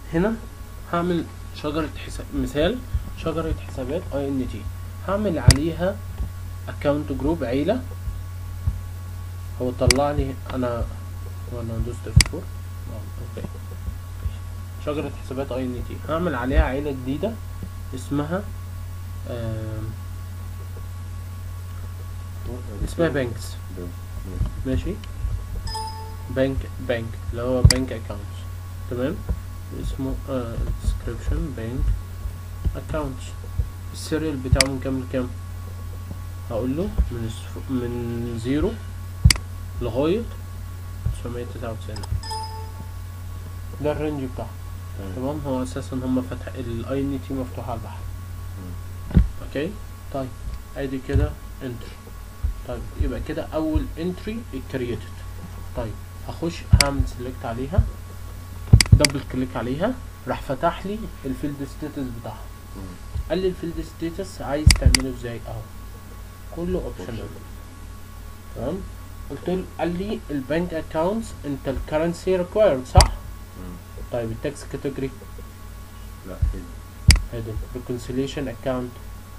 هنا هعمل شجرة مثال شجرة حسابات INT، هعمل عليها account جروب عيلة. هو طلع لي انا وانا دوست F4 اوكي. شجرة حسابات INT هعمل عليها عيلة جديدة اسمها اسمها بانكس. ماشي، بانك اللي هو بانك اكاونتس. تمام، اسمه description بانك اكاونتس. السيريال بتاعه من كام لكام؟ هقول له من 0 لغاية 999. ده الرينج بتاعه. تمام، هو اساسا هم فتح الاي ان تي مفتوح على البحر. اوكي طيب، ادي كده انتر. طيب يبقى كده اول انتري اتكريتد. طيب هخش هعمل سيلكت عليها، دبل كليك عليها، راح فتح لي الفيلد ستاتس بتاعها. قال لي الفيلد ستاتس عايز تعمله ازاي؟ اهو كله اوبشنال. تمام، قلت له، قال لي البنك اكونتس انت الكرنسي ريكوايرد صح؟ طيب التاكس كاتيجوري؟ لا هيدن. ريكونسيليشن اكونت؟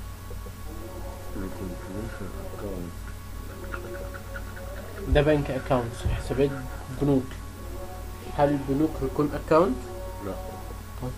ده بنك اكونتس حسابات بنوك. هل البنوك ريكون اكونت؟ لا. طيب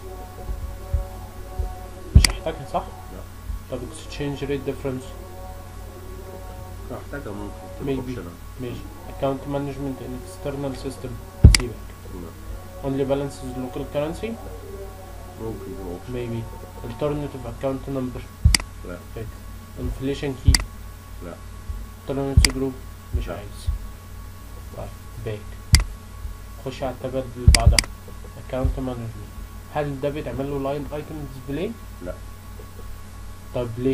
مش هحتاجها صح؟ لا. طب اكسشينج ريت ديفرنس؟ هحتاجها ممكن ميبي. ماشي. اكونت مانجمنت ان اكسترنال سيستم؟ سيبك. اونلي بالانسز لوكال كرنسي؟ ممكن. ميبي. alternative account number؟ لا. inflation key؟ لا. tolerance group؟ مش لا. عايز. طيب باك. خش على التابات اللي بعدها account management. هل ده بيتعمل له line item display؟ لا. طب ليه؟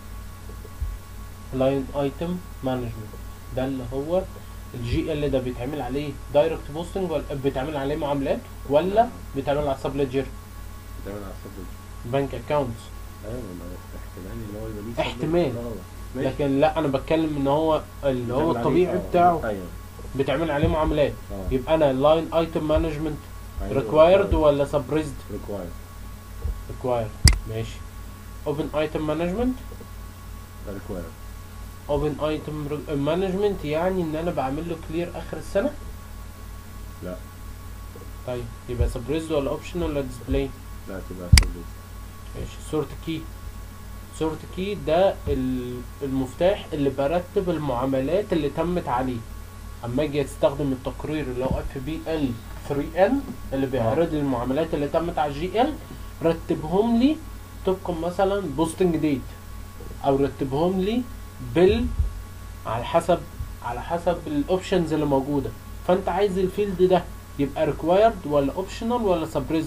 line item management ده اللي هو الجي ال، ده بيتعمل عليه دايركت بوستنج ولا بيتعمل عليه معاملات ولا بيتعمل على سب ليدجر؟ بيتعمل على السبب. بنك اكونتس. ايوه احتمال ان هو يبقى ليه احتمال. ماشي. لكن لا، انا بتكلم ان هو اللي هو الطبيعي بتاعه ايوه بيتعمل عليه معاملات. يبقى انا لاين ايتم مانجمنت ريكوايرد ولا سبريزد؟ ريكوايرد. ماشي. اوبن ايتم مانجمنت؟ ريكوايرد. اوبن ايتم مانجمنت يعني ان انا بعمل له كلير اخر السنه؟ لا. طيب يبقى سبريزد ولا اوبشن ولا ديسبلاي؟ لا تبقى سبريزد. ماشي. سورت كي؟ سورت كي ده المفتاح اللي برتب المعاملات اللي تمت عليه. اما اجي استخدم التقرير اللي هو اف بي ال 3 ان اللي بيعرض لي المعاملات اللي تمت على الجي ال، رتبهم لي طبقا مثلا بوستنج ديت، او رتبهم لي على حسب الاوبشنز اللي موجوده. فانت عايز الفيلد ده يبقى ريكوايرد ولا اوبشنال ولا سبريزد؟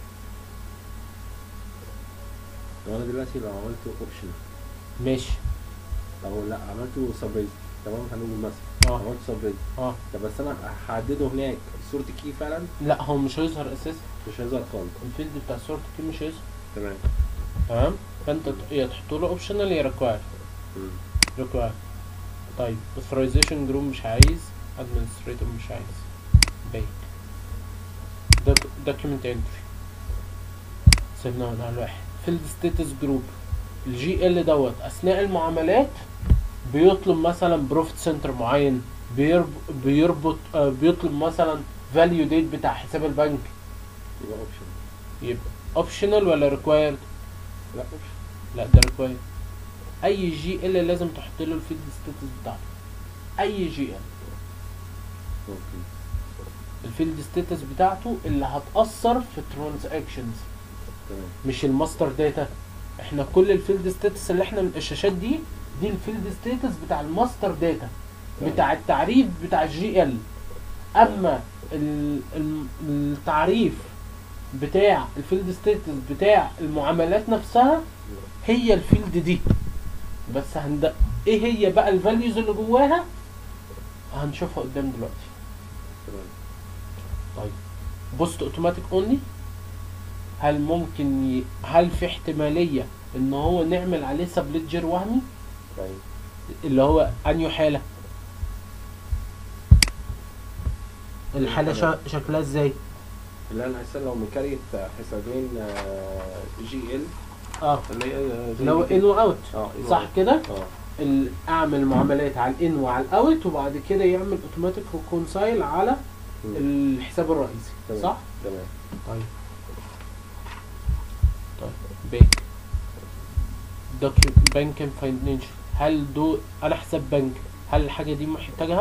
طب انا دلوقتي لو عملته اوبشن ماشي. او لا عملته سبريزد، تمام، هنقول مثلا عملت سبريزد طب بس انا هحدده هناك صورة كي فعلا؟ لا هو مش هيظهر اساسا، مش هيظهر خالص. الفيلد بتاع صورة كي مش هيظهر. تمام. فانت يا تحط له اوبشنال يا ريكوايرد. طيب authorization جروب مش عايز، administrator مش عايز، باك. document entry سيبناه على الواحد. field status group الجي ال دوت اثناء المعاملات بيطلب مثلا بروفيت سنتر معين، بيطلب مثلا فاليو ديت بتاع حساب البنك، يبقى اوبشن. يبقى اوبشنال ولا ريكوايرد؟ لا اوبشن. لا ده ريكوايرد. اي جي ال لازم تحط له الفيلد ستاتس بتاعته. اي جي ال الفيلد ستاتس بتاعته اللي هتأثر في الترانزاكشنز، مش الماستر داتا. احنا كل الفيلد ستاتس اللي احنا من الشاشات دي الفيلد ستاتس بتاع الماستر داتا بتاع التعريف بتاع الجي ال. اما التعريف بتاع الفيلد ستاتس بتاع المعاملات نفسها هي الفيلد دي بس. ايه هي بقى الفاليوز اللي جواها هنشوفها قدام دلوقتي. طيب بوست اوتوماتيك اونلي، هل ممكن هل في احتماليه ان هو نعمل عليه سبليتجر وهمي؟ اللي هو انهي حاله؟ الحاله شكلها ازاي؟ اللي انا اساسا لو مكريت حسابين جي ال اللي هي اللي هو ان واوت صح كده؟ اعمل معاملات على الان وعلى الاوت وبعد كده يعمل اوتوماتيك ريكونسايل على الحساب الرئيسي صح؟ تمام. طيب بنك دوكيومنت بنك اند فاينانشال، هل دول انا حساب بنك، هل الحاجه دي محتاجها؟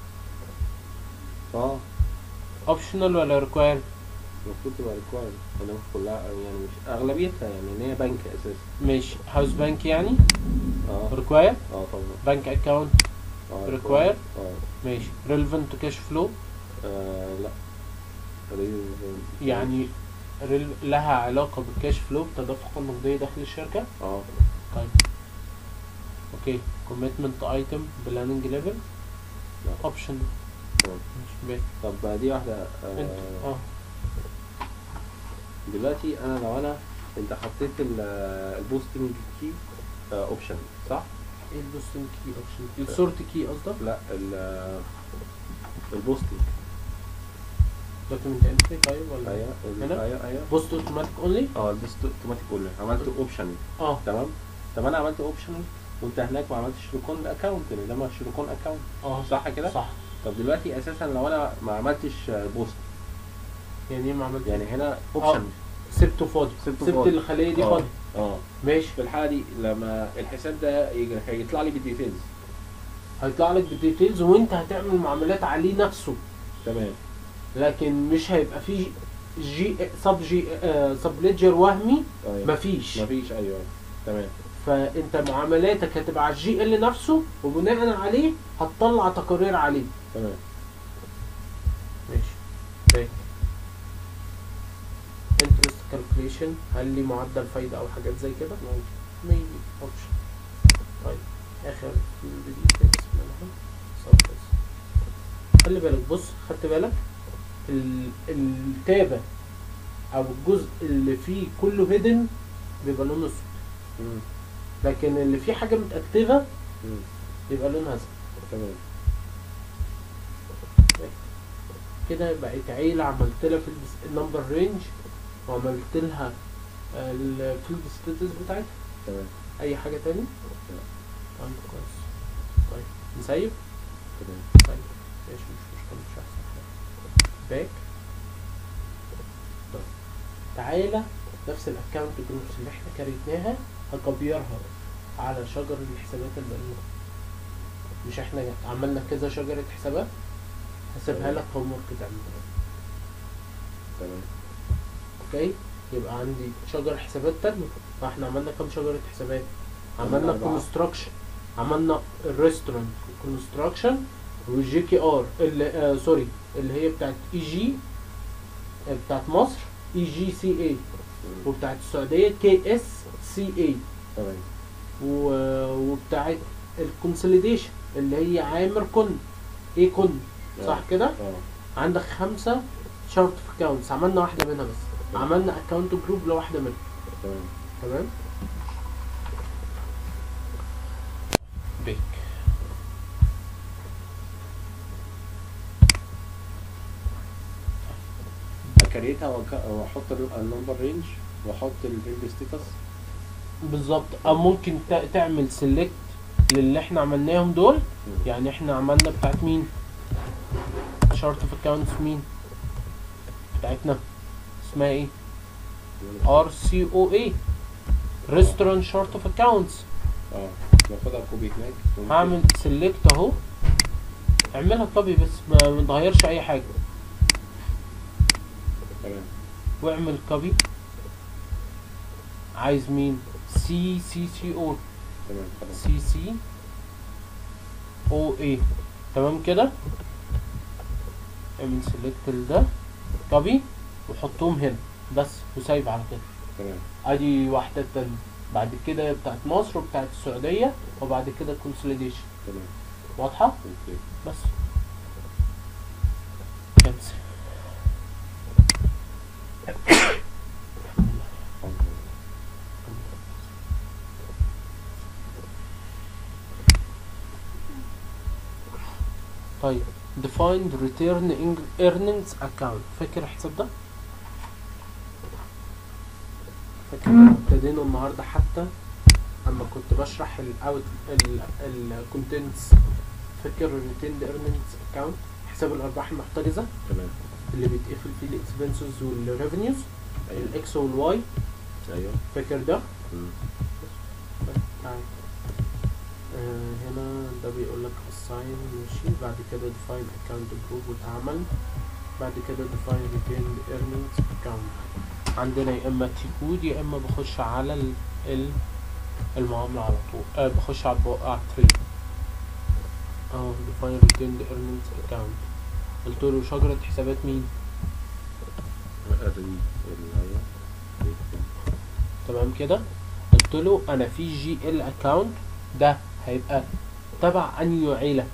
اوبشنال ولا ريكوايرد؟ المفروض تبقى ريكوايرد، انا كلها يعني مش اغلبيتها يعني ان هي بنك اساسا. ماشي هاوس بنك يعني ريكوايرد؟ طبعا. بنك اكونت ريكوايرد؟ ماشي. ريليفنت تو كاش فلو؟ لا يعني لها علاقه بالكاش فلو بتدفق النقديه داخل الشركه؟ طيب اوكي. كوميتمنت ايتم بلاننج ليفل؟ اوبشن. ماشي. طب دي واحده دلوقتي انا لو انت حطيت البوستنج كي اوبشن صح؟ ايه البوستنج كي اوبشن؟ السورت كي قصدك؟ لا البوستنج دوكيمنت انتري. طيب ولا ايوه بوست اوتوماتيك اونلي؟ البوست اوتوماتيك اونلي عملت اوبشن تمام. طب انا عملت اوبشن وانت هناك ما عملتش ريكون اكونت، يعني ده مش ريكون اكونت صح كده؟ صح. طب دلوقتي اساسا لو انا ما عملتش بوست يعني ايه ما عملتش؟ يعني هنا اوبشن سبته فاضي، سبت الخليه دي فاضي. ماشي. في الحاله دي لما الحساب ده هيطلع لي بالديتيلز، هيطلع لك بالديتيلز وانت هتعمل معاملات عليه نفسه تمام، لكن مش هيبقى فيه سب ليدجر وهمي. مفيش ايوه تمام. فانت معاملاتك هتبقى على الجي ال نفسه وبناء عليه هتطلع تقارير عليه. تمام ماشي. انترست كالكوليشن، هل لي معدل فايده او حاجات زي كده؟ ميبي اوبشن. طيب اخر فيلد دي تكست منها سبلس. خلي بالك، بص خدت بالك التابه او الجزء اللي فيه كله هيدن بيبقى لونه اسود، لكن اللي فيه حاجه متاكتفه بيبقى لونها ازرق. تمام كده بقت عيله. عملت لها في النمبر رينج وعملت لها الفيلد ستاتس بتاعتها. تمام. اي حاجه تاني؟ لا. كويس. طيب نسيب. تمام. طيب ماشي مش مشكله، مش احسن حاجه. باك. طيب تعالى نفس الاكونت جروبس اللي احنا كريتناها هكبيرها على شجر الحسابات البريئه. مش احنا عملنا كذا شجره حسابات؟ هسيبها لك هوم ورك تعملها. تمام. اوكي. يبقى عندي شجر حسابات تانية. فاحنا عملنا كام شجرة حسابات؟ عملنا كونستراكشن، عملنا الريستورانت كونستراكشن والجي كي ار اللي سوري اللي هي بتاعت اي جي بتاعت مصر اي جي سي اي، وبتاعت السعودية كي اس سي اي. تمام. وبتاعت الكونسوليديشن اللي هي عامر كن ايه كن صح كده؟ عندك 5 شارت في اكونتس، عملنا واحدة منها بس. عملنا اكونت جروب لواحده منهم. تمام. بيك اكريتها واحط النمبر رينج واحط الفيلد ستاتس بالظبط. او ممكن تعمل سيلكت للي احنا عملناهم دول. يعني احنا عملنا بتاعت مين؟ شارت في اكونتس مين بتاعتنا؟ اسمها ايه؟ RCOA Restaurant Chart of Accounts. باخدها كوبي هناك. هعمل سيلكت اهو، اعملها كوبي بس ما نغيرش اي حاجه. تمام. واعمل كوبي. عايز مين؟ CCCO. تمام خلاص. CCOA. تمام كده. اعمل سيلكت لده كوبي وحطهم هنا بس وسايب على كده. تمام. ادي واحده تانية. بعد كده بتاعت مصر وبتاعت السعوديه وبعد كده كونسوليديشن. تمام. واضحه؟ اوكي. بس كنسل. طيب defined return earnings account، فاكر الحساب ده؟ احنا ابتدينا النهارده حتى اما كنت بشرح الكونتنتس، فاكر الريتيند ايرنينجز اكونت، حساب الارباح المحتجزه تمام، اللي بيتقفل فيه الاكسبنسز والريفينيوز، ايوه الاكس والواي، ايوه فاكر ده؟ مم. هنا ده بيقول لك assign، ماشي. بعد كده define account group واتعمل. بعد كده define retained earnings account. عندنا يا اما تي كود يا اما بخش على المعاملة على طول، بخش على التري define retained earnings account. قلت له شجرة حسابات مين؟ تمام كده. قلت له انا في جي ال اكاونت ده هيبقى تبع انهي عيلة؟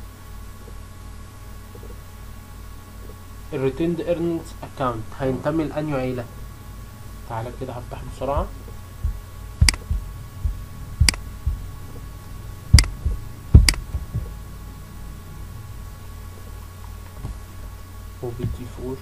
الريتيند ايرنينجز اكاونت هينتمي لانهي عيلة؟ تعالى كده هفتح بسرعة. وبدي 4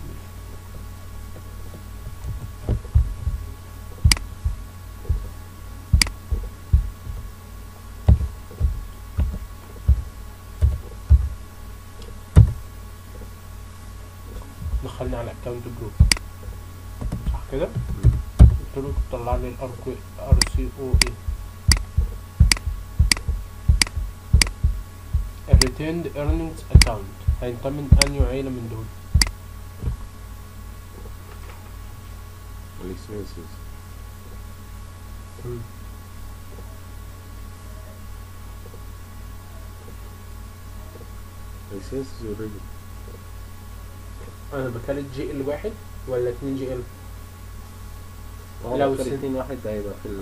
دخلني على اكونت جروب، صح كده؟ قلت له طلع لي الار سي او اي الريتيند ايرنينجز اكاونت هينتمي لانهي عيلة من دول؟ الاكسبنسز. الاكسبنسز اوريدي. انا بكالت جي ال واحد ولا 2 جي ال؟ لو 2 واحد ده هيبقى في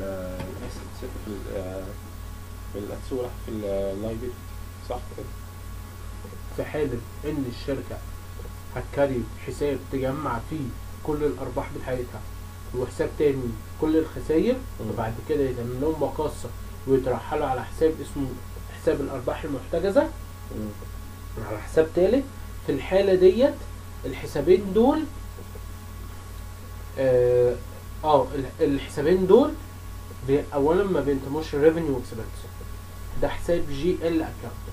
الاسواق في اللايبرري، صح كده؟ في حالة ان الشركة هتكري حساب تجمع فيه كل الارباح بتاعتها وحساب تاني كل الخسائر، وبعد كده يتعمل لهم مقاصة ويترحلوا على حساب اسمه حساب الارباح المحتجزة على حساب تالت، في الحالة ديت الحسابين دول الحسابين دول اولا ما بينتموش ريفينيو اكسبنس، ده حساب جي ال اكونت.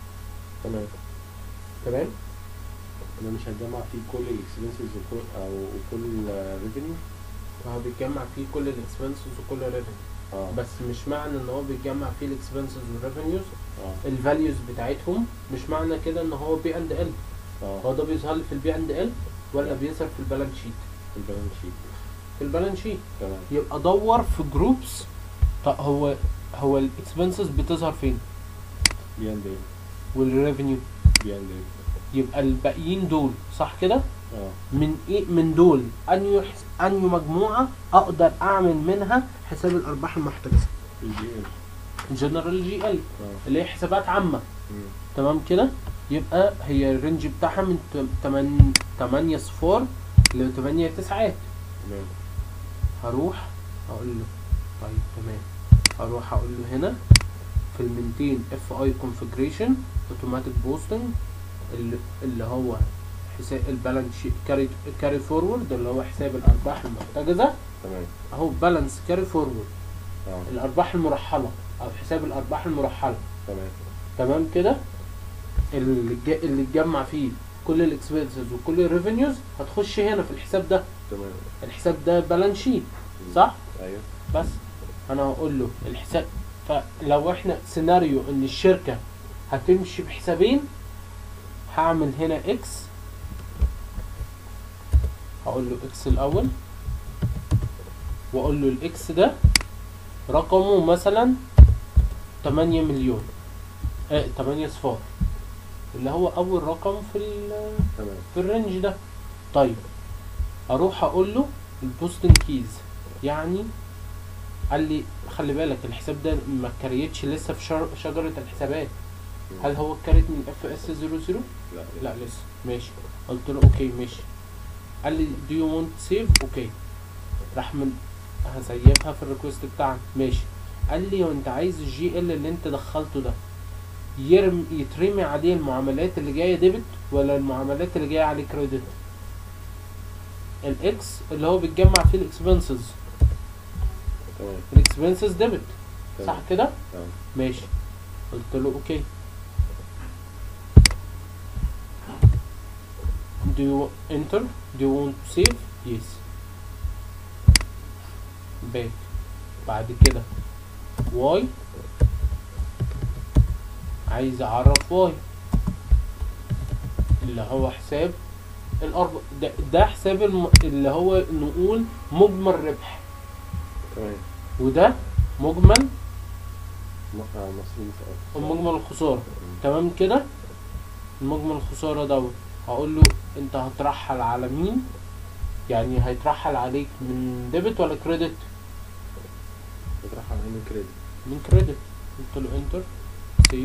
تمام. انا مش هتجمع فيه كل الاكسبنسز وكل ريفينيو. هو بيتجمع فيه كل الاكسبنسز وكل ريفينيو، بس مش معنى ان هو بيتجمع فيه الاكسبنسز والريفينيوز الفاليوز بتاعتهم، مش معنى كده ان هو بي اند ال. هو ده بيظهر لي في البي اند ال ولا بيظهر في البالانس شيت؟ في البالانس شيت. تمام. يبقى دور في جروبس. طب هو الاكسبنسز بتظهر فين؟ بي اند ال. والريفينيو بي اند ال. يبقى الباقيين دول صح كده؟ من ايه من دول انهي مجموعه اقدر اعمل منها حساب الارباح المحتجزه؟ الجي ال، جنرال جي ال، اللي هي حسابات عامه. تمام كده. يبقى هي الرينج بتاعها من 8 صفار ل 8 تسعات. تمام. هروح اقول له طيب تمام، هروح اقول له هنا في المنتين اف اي كونفيجريشن اوتوماتيك بوستنج اللي هو حساب البالانس كاري فورورد اللي هو حساب الارباح المحتجزه. تمام. اهو بالانس كاري فورورد الارباح المرحله او حساب الارباح المرحله. تمام. تمام كده. اللي اتجمع فيه كل الاكسبنسز وكل الريفينيوز هتخش هنا في الحساب ده. تمام. الحساب ده بالانس شيت، صح؟ ايوه. بس انا هقول له الحساب، فلو احنا سيناريو ان الشركه هتمشي بحسابين، هعمل هنا اكس، هقول له اكس الاول واقول له الاكس ده رقمه مثلا 8 مليون 8 صفار اللي هو اول رقم في الرينج ده. طيب اروح اقول له البوستنج كيز، يعني قال لي خلي بالك الحساب ده ما كريتش لسه في شجره الحسابات. هل هو اتكريت من اف اس 00؟ لا لسه. ماشي. قلت له اوكي ماشي. قال لي do you want save؟ اوكي. راح من هسيبها في الريكوست بتاعنا. ماشي. قال لي وانت عايز الجي ال اللي انت دخلته ده يترمي عليه المعاملات اللي جايه ديبت ولا المعاملات اللي جايه عليه كريدت؟ الاكس اللي هو بيتجمع فيه الاكسبنسز الاكسبنسز ديبت، صح كده؟ ماشي. قلت له اوكي. do you enter do you want to save yes back. بعد كده y عايز اعرف y اللي هو حساب الارباح، ده حساب اللي هو نقول مجمل ربح، وده مجمل مجمل الخسارة. تمام كده. المجمل الخسارة دوت هقول له انت هترحل على مين، يعني هيترحل عليك من ديبت ولا كريدت؟ هيترحل عليك من كريدت. من كريدت. قلت له انتر سيف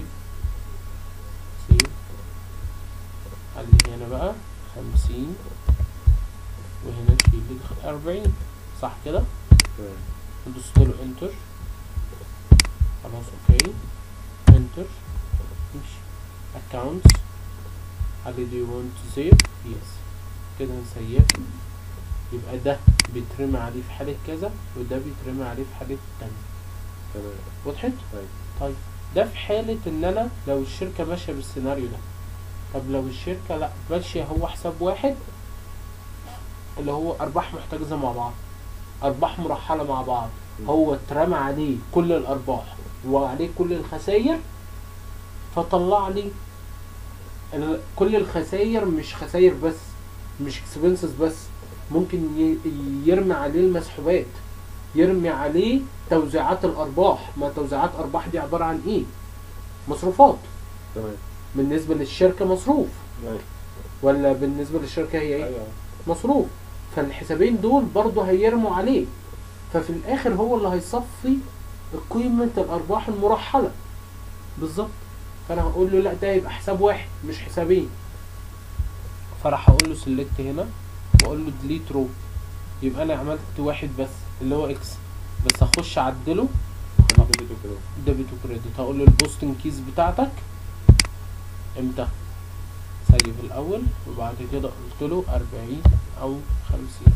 قال لي هنا بقى 50 وهنا شيل لي 40، صح كده؟ دوست له انتر خلاص اوكي. انتر ماشي. اكونتس قال لي do you want to save yes كده نسيف. يبقى ده بيترمي عليه في حالة كذا وده بيترمي عليه في حالة تانية. تمام. وضحت؟ طيب ده في حالة ان انا لو الشركة ماشية بالسيناريو ده. طب لو الشركة لا ماشية هو حساب واحد اللي هو ارباح محتجزة مع بعض، ارباح مرحلة مع بعض، هو اترمى عليه كل الارباح وعليه كل الخسائر، فطلع لي كل الخسائر، مش خسائر بس، مش اكسبنسز بس، ممكن يرمي عليه المسحوبات، يرمي عليه توزيعات الارباح. ما توزيعات ارباح دي عبارة عن ايه؟ مصروفات. تمام. بالنسبة للشركة مصروف. ولا بالنسبة للشركة هي ايه؟ مصروف. فالحسابين دول برضو هيرموا عليه، ففي الاخر هو اللي هيصفي قيمة الارباح المرحلة بالظبط. فانا هقول له لا ده يبقى حساب واحد مش حسابين، فراح اقول له سيلكت هنا واقول له ديليت رو، يبقى انا عملت واحد بس اللي هو اكس، بس هخش اعدله ديبت وكريدت. هقول له البوستنج كيز بتاعتك امتى؟ سيف الاول وبعد كده قلت له 40 او 50.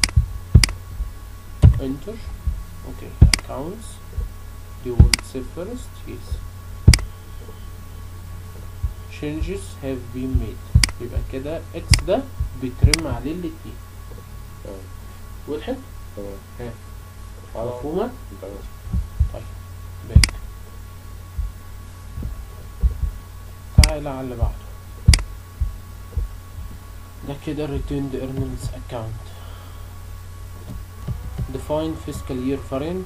انتر اوكي. accounts do you want to save first yes changes have been made. يبقى كده اكس ده بيترم عليه الاتنين. وضحت؟ تمام. مفهومة؟ طيب باك. تعالى على اللي بعده. ده كده returned earnings account. define fiscal year variant.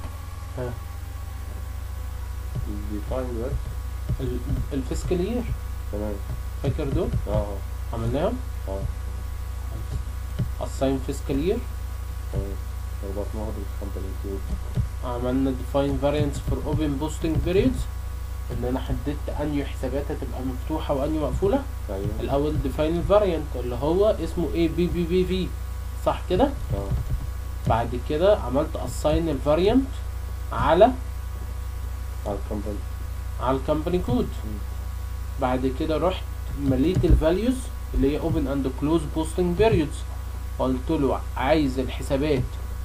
define what؟ الفيسكال يير. تمام. فاكر دول؟ عملناهم؟ assign fiscal year. تمام. ربطناها بالكمباني كود. عملنا define variants for open posting periods، ان انا حددت انهي حسابات هتبقى مفتوحة وانهي مقفولة. ايوه. الاول define variant اللي هو اسمه ABBBV، صح كده؟ بعد كده عملت assign الفاريانت على الكمباني كود. بعد كده رحت مليت الفاليوز اللي هي open and close posting periods، قلت له عايز الحسابات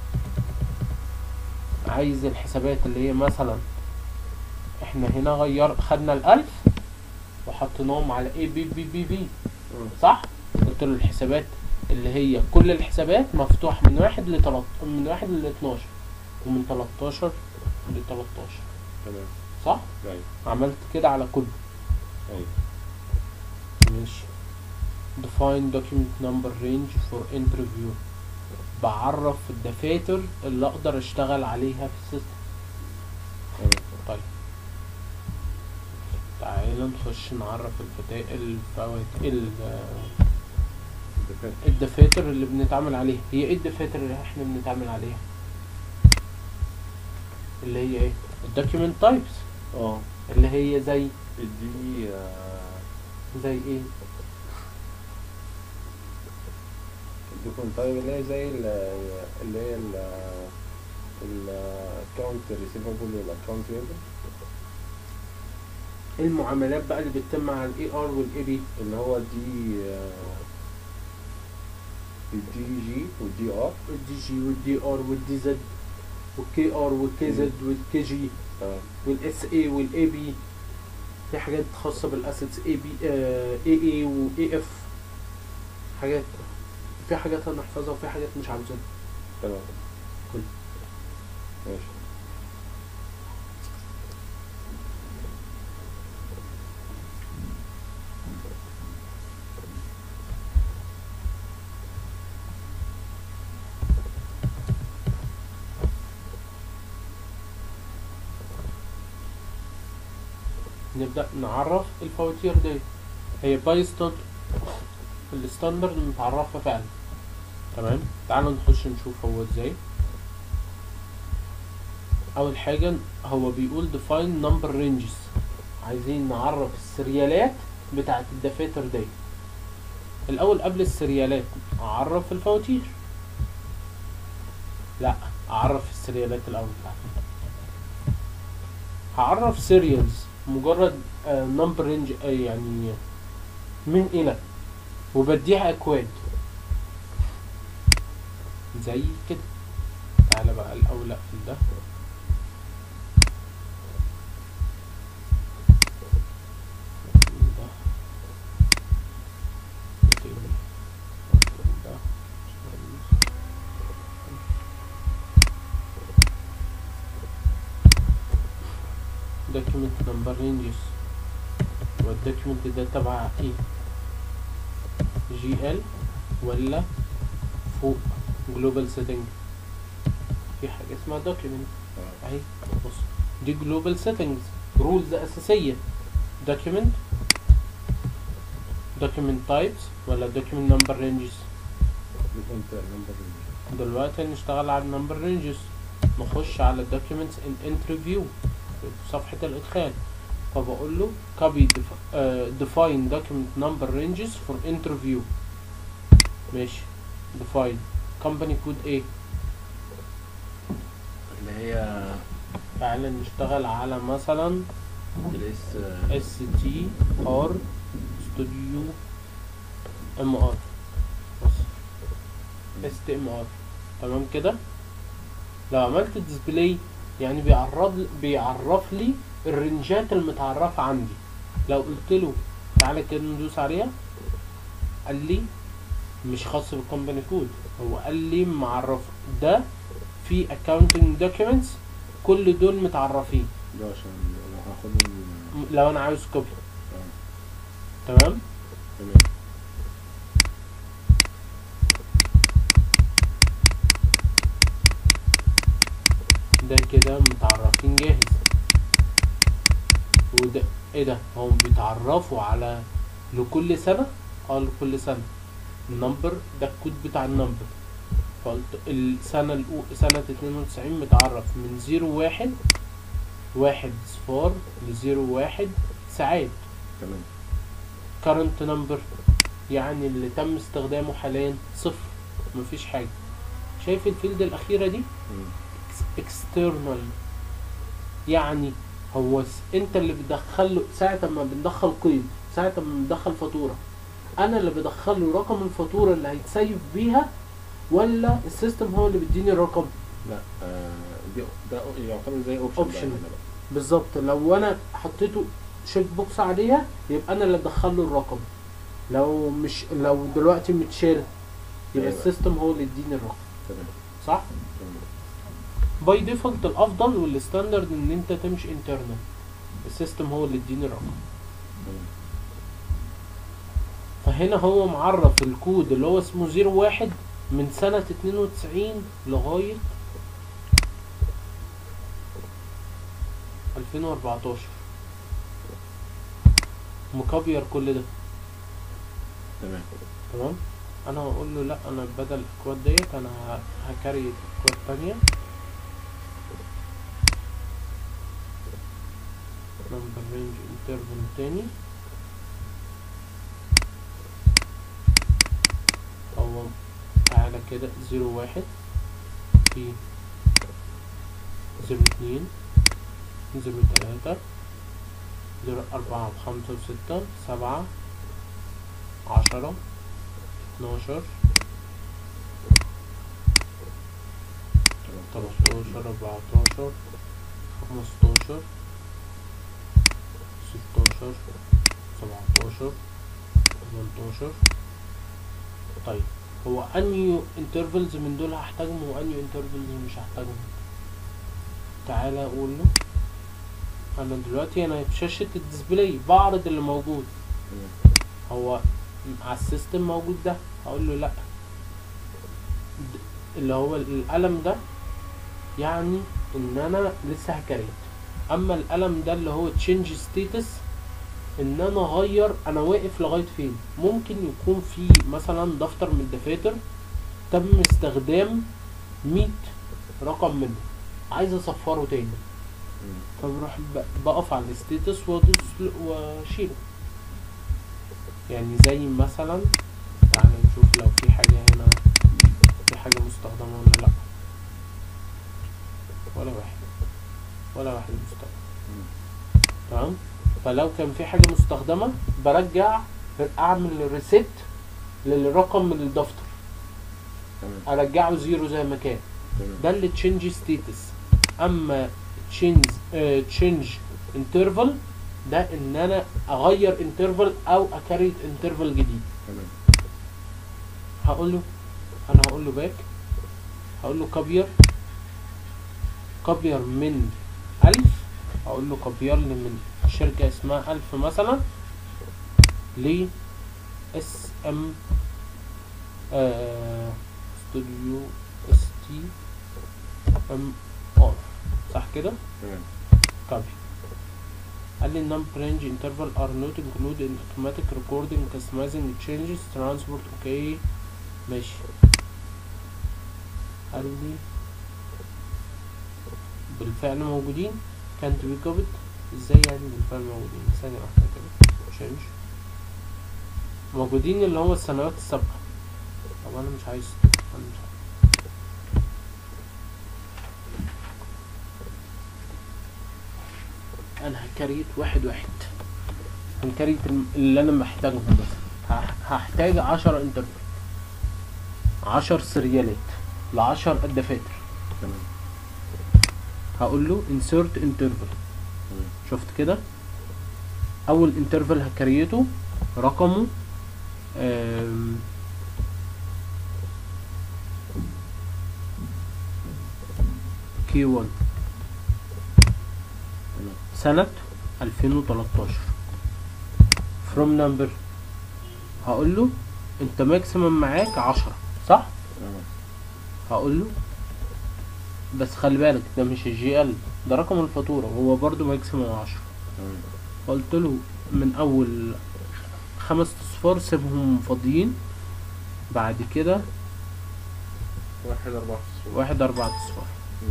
اللي هي مثلا احنا هنا خدنا ال1000 وحطيناهم على ABBBV، صح؟ قلت له الحسابات اللي هي كل الحسابات مفتوح من 1 ل 12 ومن 13 ل 13. تمام. صح؟ ايوه. عملت كده على كله. ايوه. ماشي. define document number range for interview. بعرف الدفاتر اللي اقدر اشتغل عليها في السيستم. طيب تعالى نخش نعرف الدفاتر اللي بنتعامل عليها. هي ايه الدفاتر اللي احنا بنتعامل عليها؟ اللي هي ايه؟ الدوكيومنت تايبس. اللي هي زي دي زي ايه؟ الدوكيومنت تايب اللي هي زي اللي هي الاكونت ريسيفبل والاكونت بيبل. المعاملات بقى اللي بتتم على الاي ار والاي بي، اللي هو الدي جي والدي ار والدي ار والدي زد. والكي ار والكي زد والكي جي والاس اي والاي بي. في حاجات خاصة بالاسيتس اي بي اي اي واي اف. حاجات، في حاجات هنحفظها وفي حاجات مش عاوزينها. تمام. كل ماشي. نبدأ نعرف الفواتير دي. هي باي الستاندرد متعرفة فعلا. تمام. تعالوا نخش نشوف هو ازاي. اول حاجة هو بيقول define number ranges. عايزين نعرف السريالات بتاعت الدفاتر دي. الاول قبل السريالات اعرف الفواتير. لا، اعرف السريالات الاول بتاعتي. هعرف سيريالز مجرد نمبر رينج، يعني من الى، وبديها اكواد زي كده. تعالى بقى الاول اقفل ده. document number ranges. والdocument ده تبع ايه؟ GL ولا فوق global setting؟ في حاجة اسمها document اهي. بص دي global settings rules اساسية. document types ولا document number ranges؟ دلوقتي هنشتغل على number ranges. نخش على documents in entry view صفحة الإدخال. فبقول له copy define document number ranges for interview. ماشي. define company code ايه؟ اللي هي تعالى نشتغل على مثلا STR studio MR. بص STMR. تمام كده. لو عملت display يعني بيعرف لي الرنجات المتعرفة عندي. لو قلت له تعالى كده ندوس عليها، قال لي مش خاص بالكومباني كود. هو قال لي معرف ده في accounting documents كل دول متعرفين. ده عشان هاخدهم لو انا عاوز كوبي. تمام. ده كده متعرفين جاهز. وده ايه ده؟ هم بيتعرفوا على لكل سنة. لكل سنة النمبر ده الكود بتاع النمبر. فقلت السنة الأولى سنة 92 متعرف من 01 صفار ل01 ساعات. تمام. current number يعني اللي تم استخدامه حاليا صفر، مفيش حاجة. شايف الفيلد الأخيرة دي؟ external يعني هو انت اللي بتدخله ساعة ما بندخل قيد، ساعة ما بندخل فاتورة، انا اللي بدخله رقم الفاتورة اللي هيتسيف بيها ولا السيستم هو اللي بيديني الرقم؟ لا ده يعتبر زي اوبشن. بالظبط. لو انا حطيته تشيك بوكس عليها يبقى انا اللي ادخله الرقم. لو دلوقتي متشال يبقى السيستم هو اللي يديني الرقم. تمام. صح؟ باي ديفولت الافضل والستاندرد ان انت تمشي انترنال، السيستم هو اللي يديني الرقم. فهنا هو معرف الكود اللي هو اسمه 01 من سنة 92 لغاية 2014. مكبر كل ده. تمام. انا هقول له لا، انا بدل الاكواد ديت انا هكري اكواد تانية. نمبر رينج انترفال تاني. هو تعالى كده 01 في 02 03 04 5 6 7 10 12 13 14 15 16 17 18. طيب هو انهي انترفلز من دول هحتاجهم وانهي انترفلز مش هحتاجهم؟ تعالى اقول له انا دلوقتي انا في شاشة الديسبلاي بعرض اللي موجود، هو على السيستم موجود ده، هقول له لا اللي هو القلم ده يعني ان انا لسه هكريت، اما القلم ده اللي هو تشينج ستيتس ان انا اغير انا واقف لغايه فين. ممكن يكون في مثلا دفتر من الدفاتر تم استخدام 100 رقم منه عايز اصفره تاني، فبروح بقف على الستيتس وادوس واشيله. يعني زي مثلا تعالى نشوف لو في حاجه هنا، في حاجه مستخدمه ولا لا. ولا واحد مستخدم. تمام. فلو كان في حاجه مستخدمه برجع اعمل ريسيت للرقم من الدفتر، ارجعه 0 زي ما كان. ده اللي تشينج ستيتس. اما تشينج انترفال ده ان انا اغير انترفال او اكريت انترفال جديد. هقول له باك، هقول له كوبير من 1000، هقول له كوبير لي من شركة اسمها 1000 مثلا ل SM استوديو STMR، صح كده؟ كوبي. قال لي num range interval are not included in automatic recording customizing changes transport. اوكي ماشي. قال لي بالفعل موجودين can't be copied. ازاي يعني بالفعل موجودين؟ ثانية واحدة كده change موجودين اللي هو السنوات السابقة. طب انا مش عايز انا هكريت واحد هنكريت اللي انا محتاجهم. بس هحتاج 10 انترفال، 10 سريالات ل10 الدفاتر. تمام. هقول له insert interval. شفت كده؟ اول انترفال هكريته رقمه Q1 سنة 2013 from number. هقول له انت ماكسيمم معاك 10 صح؟ هقول له بس خلي بالك ده مش الجي ال، ده رقم الفاتورة وهو برضو ماكسيمم 10. قلت له من اول 5 اصفار سيبهم فاضيين، بعد كده 1 4 اصفار،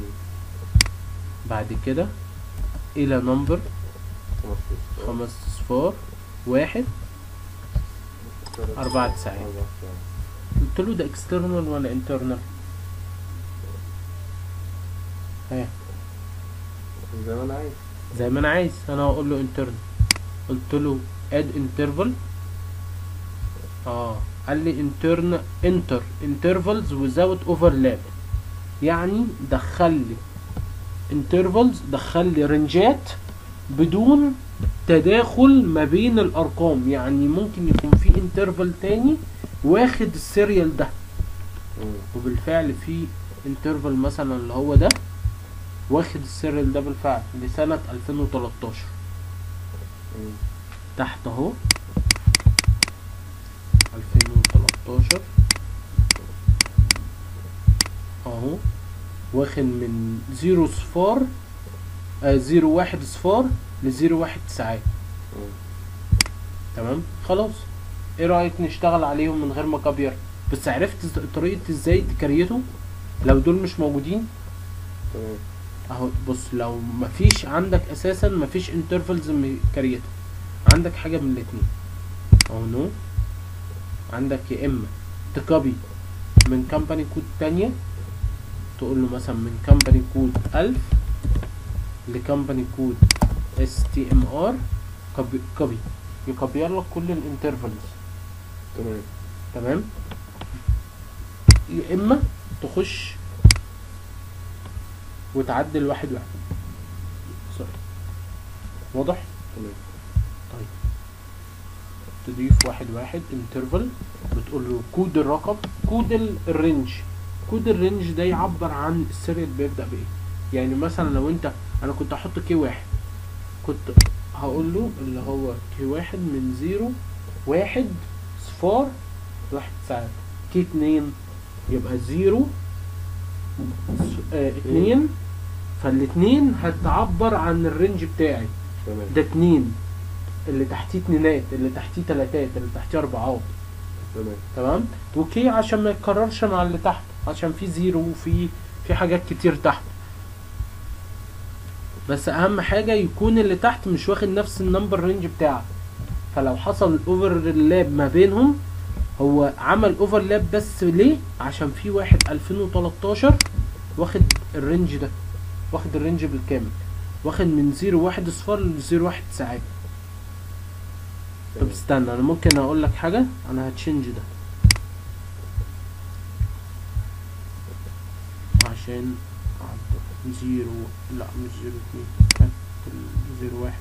بعد كده الى نمبر 5 اصفار 1 4 9. قلت له ده اكسترنال ولا انترنال؟ ها زي ما انا عايز. انا هقول له انترنال. قلت له اد انترفال. قال لي انتر انترفالز without overlap، يعني دخل لي انترفالز، دخل لي رنجات بدون تداخل ما بين الارقام. يعني ممكن يكون في انترفال تاني واخد السيريال ده، وبالفعل في انترفال مثلا اللي هو ده واخد السيريال ده بالفعل لسنة 2013. تحت اهو 2013 اهو واخد من 0 صفار 0 1 صفار ل 1 9. تمام خلاص. ايه رأيك نشتغل عليهم من غير ما كابير؟ بس عرفت طريقة ازاي تكريته لو دول مش موجودين؟ تمام. اهو بص، لو مفيش عندك اساسا مفيش انترفلز كريته، عندك حاجة من الاتنين اهو نو. عندك يا اما تكابي من كامباني كود تانية، تقول له مثلا من كامباني كود 1000 لكامباني كود STMR كوبي، يكبير لك كل الانترفلز. تمام. يا اما تخش وتعدل 1 1. سوري، واضح؟ تمام. طيب تضيف 1 1 انترفال، بتقول له كود الرقم، كود الرينج. كود الرينج ده يعبر عن السيريال بيبدأ بايه. يعني مثلا لو انا كنت هحط كي 1، كنت هقول له اللي هو كي 1 من 0 1 صفار 1 ساعات. كي 2 يبقى 0 2، فالاتنين هتعبر عن الرينج بتاعي. تمام. ده 2 اللي تحتيه 2، اللي تحتيه 3، اللي تحتيه 4. تمام. وكي عشان ما يتكررش مع اللي تحت، عشان في 0 وفي حاجات كتير تحت. بس اهم حاجة يكون اللي تحت مش واخد نفس النمبر رينج بتاعك. فلو حصل اوفرلاب ما بينهم، هو عمل اوفرلاب بس ليه؟ عشان في واحد 2013 واخد الرينج ده، واخد الرينج بالكامل، واخد من 0 1 صفار ل 0 1 ساعات. طب استنى، انا ممكن اقول لك حاجة. انا هتشنج ده عشان 0، لا مش 0 2، 0 1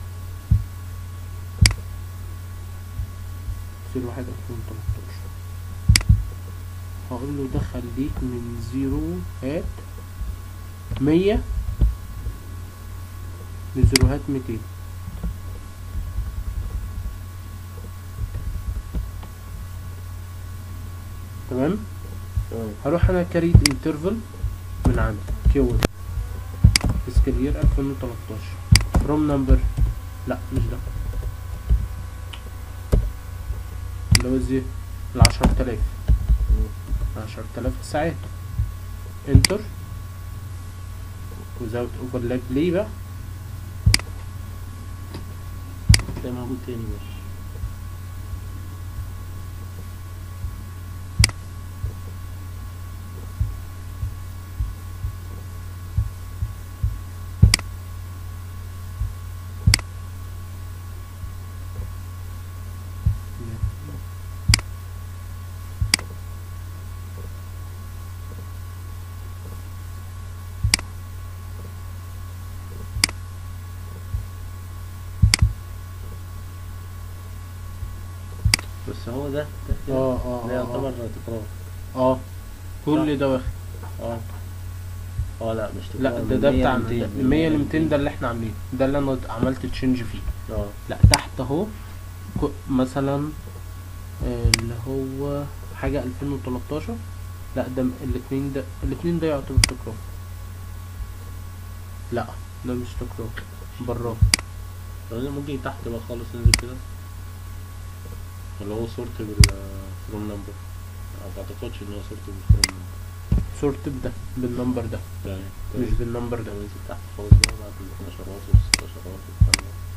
0 1 2013. هقول له ده خليك من 0 هات 100 ل0 هات 200. تمام. هروح انا كريت انترفال من عندي كيورد فيسكال يير 2013 فروم نمبر، لا مش ده، اللي هو زي 10,000 ساعات. انتر without overlap. ليه بقى؟ ده موجود تاني بقى. بس هو ده ده يعتبر تكرار. كل ده واخد. لا مش لا ده بتاع 100 ل 200 ده اللي احنا عاملينه، ده اللي انا عملت تشينج فيه. لا تحت اهو مثلا اللي هو حاجة 2013. لا ده الاتنين ده يعتبر تكرار. لا ده مش تكرار، براه. ممكن تحت بقى خالص ننزل كده اللي هو صورت بالفروم نمبر. ما اعتقدش ان هو صورت بالفروم نمبر، صورت بده بالنمبر ده مش بالنمبر ده. ننزل تحت خالص بقى بعد ال 12 وال 16 والكلام ده.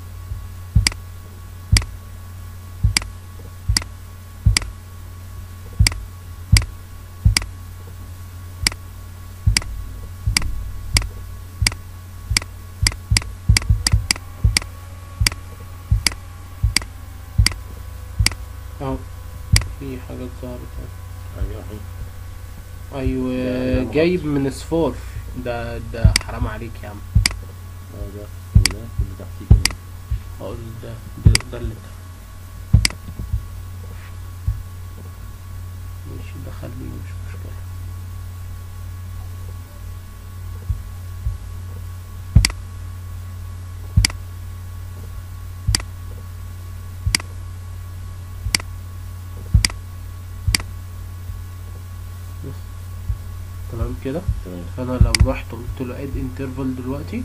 في حاجات ظهرت. ايوه ايوه جايب من صفار. ده حرام عليك يا عم. ده اللي تحتيه كمان. اقول ده اللي تحت. ماشي ده خليه مش مشكلة. تمام كده. فانا لو رحت قلت له اد انترفال دلوقتي،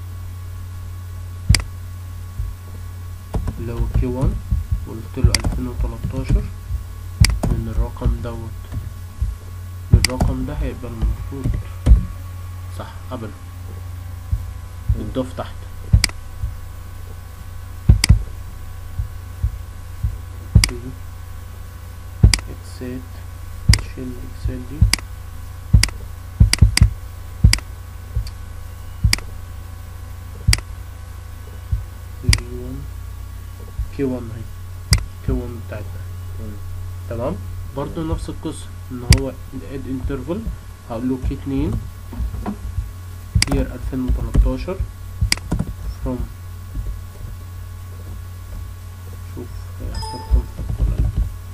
لو كي 1 وقلت له 2013 من الرقم دوت للرقم ده، هيبقى المفروض صح قبله الضاف تحت. اكسات، شيل اكسات دي. كي 1 اهي، كي 1 بتاعتنا. تمام. برضو نفس القصة، ان هو اد انترفال هقول له كي 2 year 2013 from شوف هيختار ولا لا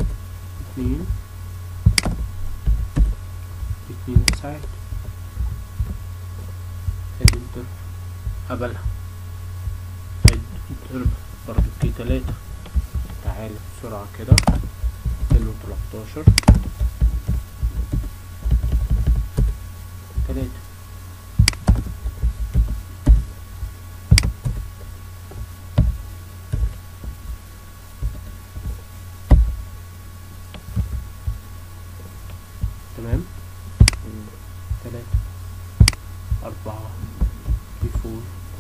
2 ساعات ادي قبلها ادي برضه كي 3 تعالى بسرعة كده 2013 3 تمام 3 4 4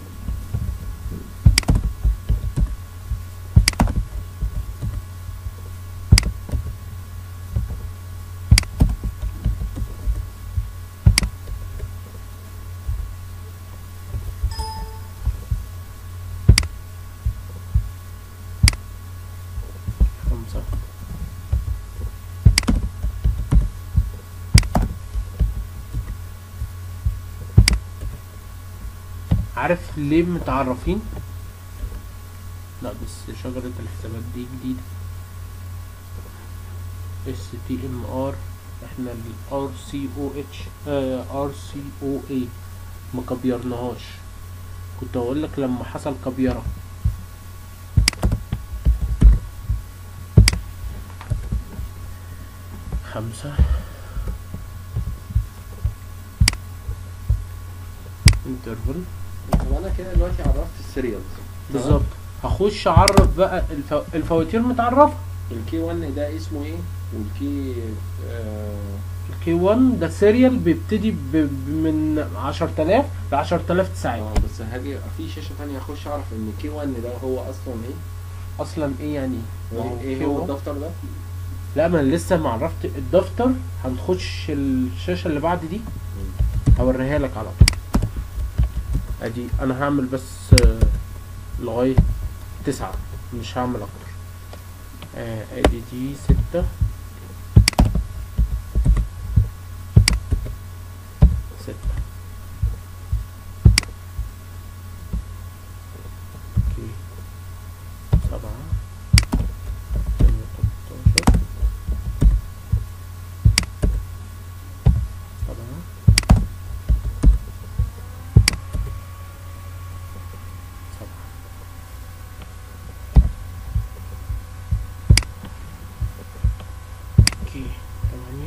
5 عارف ليه متعرفين؟ لا بس شجرة الحسابات دي جديدة HTML احنا ال RCOA مكبيرناهاش. كنت اقولك لما حصل كبيرة 5 interval. طب انا كده دلوقتي عرفت السيريالز بالظبط. هخش اعرف بقى الفواتير متعرفة. الكي 1 ده اسمه ايه؟ والكي الكي 1 ده سيريال بيبتدي من 10000 ل 10009. بس هاجي في شاشة تانية اخش اعرف ان الكي 1 ده هو اصلا ايه؟ اصلا ايه يعني ايه هو الدفتر ده؟ لا ما انا لسه ما عرفت الدفتر. هنخش الشاشة اللي بعد دي هوريها لك على طول. ادي انا هعمل بس لغاية 9 مش هعمل اكتر. ادي دي 6 6 اوكي 7 13 اوكي 8.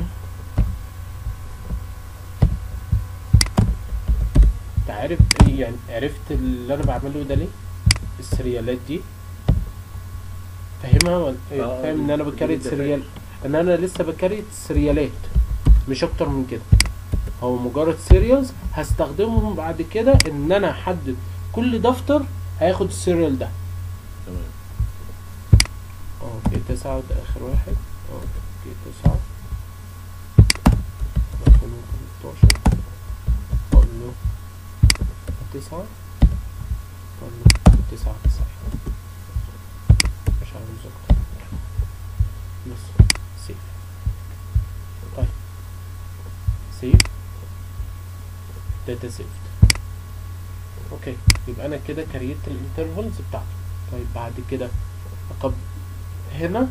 انت عارف ايه يعني؟ عرفت اللي انا بعمله ده ليه؟ السريالات دي فاهمها ولا ايه؟ فاهم ان انا بكريت سريال، ان انا لسه بكريت سريالات مش اكتر من كده. هو مجرد سيريالز هستخدمهم بعد كده ان انا احدد كل دفتر هياخد السيريال ده. تمام. اوكي 9 ده اخر واحد. اوكي 9 2013 اقول له 9 اقول له 9 مش عاوز اكتر بس سيف. طيب سيف داتا سيفد. اوكي يبقى انا كده كريت الانترفلز بتاعته. طيب بعد كده هنا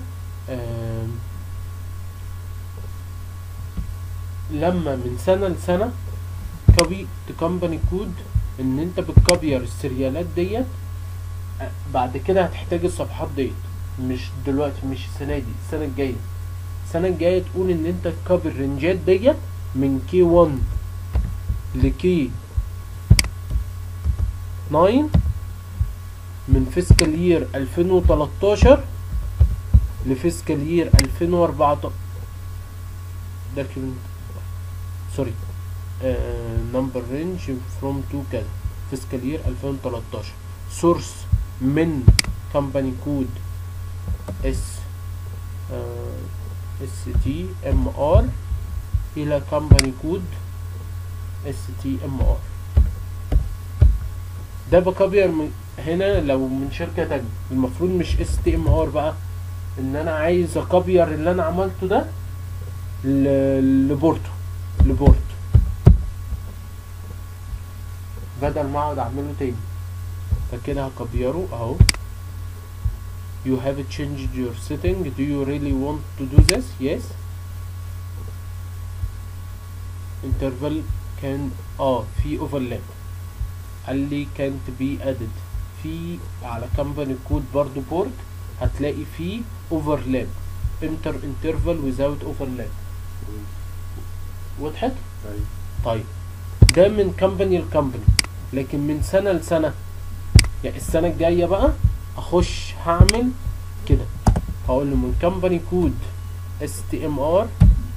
لما من سنة لسنة كوبي كومباني كود ان انت بتكوبير السريالات ديت. بعد كده هتحتاج الصفحات ديت مش دلوقتي، مش السنة دي، السنة الجاية. السنة الجاية تقول ان انت تكوبي الرنجات ديت من كي 1 لكي 9 من فيسكال يير 2013 لفيسكال يير 2014. document سوري number range from to كذا فيسكال يير 2013. سورس من company code STMR الى company code STMR. ده بكبير هنا لو من شركة تانية. المفروض مش STMR بقى، ان انا عايز اكبير اللي انا عملته ده لبورتو بدل ما اقعد اعمله تاني. فكده هكبره اهو. You have changed your setting. Do you really want to do this? Yes. Interval can في overlap. قال لي can't be added. في على company code برضو بورك هتلاقي فيه overlap. enter interval without overlap. وضحت؟ طيب ده من company لكمباني، لكن من سنة لسنة، يعني السنة الجاية بقى اخش هعمل كده، هقول له من company code stmr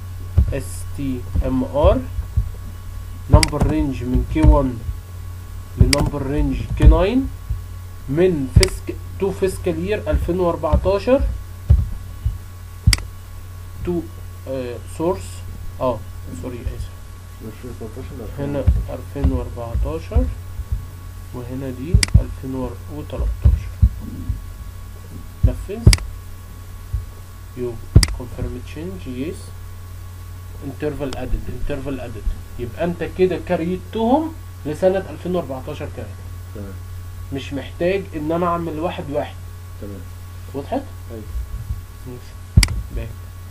number range من k1 لنمبر رينج k9 من تو fiscal year 2014 تو source سوري اسف، هنا 2014 وهنا دي 2013. نفذ. يو confirm change yes. interval added. يبقى انت كده كريتهم لسنة 2014 كمان. تمام. مش محتاج ان انا اعمل واحد. تمام. وضحت؟ ايوه. ماشي. باك.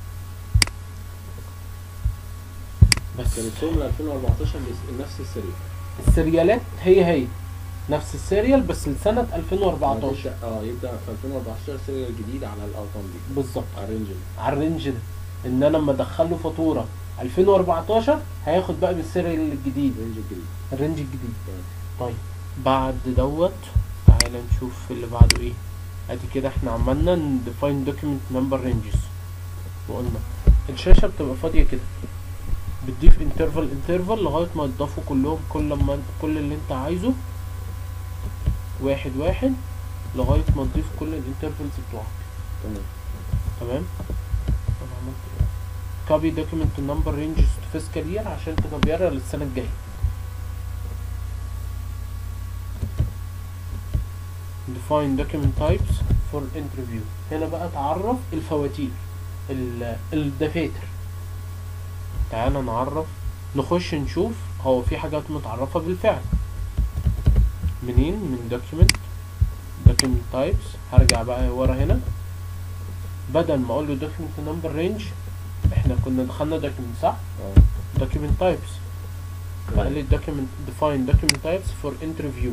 بس كريتهم ل 2014 نفس السريال. السريالات هي نفس السيريال بس لسنة 2014. يبدأ في 2014 سيريال جديد على الارقام دي. بالظبط. على الرينج ده. ان انا لما ادخل له فاتورة 2014 هياخد بقى بالسيريال الجديد. الرينج الجديد. طيب بعد دوت تعالى نشوف اللي بعده ايه. ادي كده احنا عملنا define document number ranges وقلنا الشاشة بتبقى فاضية كده، بتضيف interval لغاية ما يضافوا كلهم، كل اللي انت عايزه واحد لغاية ما تضيف كل الانترفلز بتوعك. تمام. انا عملت ايه؟ copy document number ranges to fiscal year عشان تغيرها للسنة الجاية. define document types for interview. هنا بقى تعرف الفواتير الدفاتر. تعالى نخش نشوف هو في حاجات متعرفة بالفعل منين. من document types. هرجع بقى ورا هنا، بدل ما اقول له document number range احنا كنا دخلنا document صح؟ document types. فقال لي define document types for interview.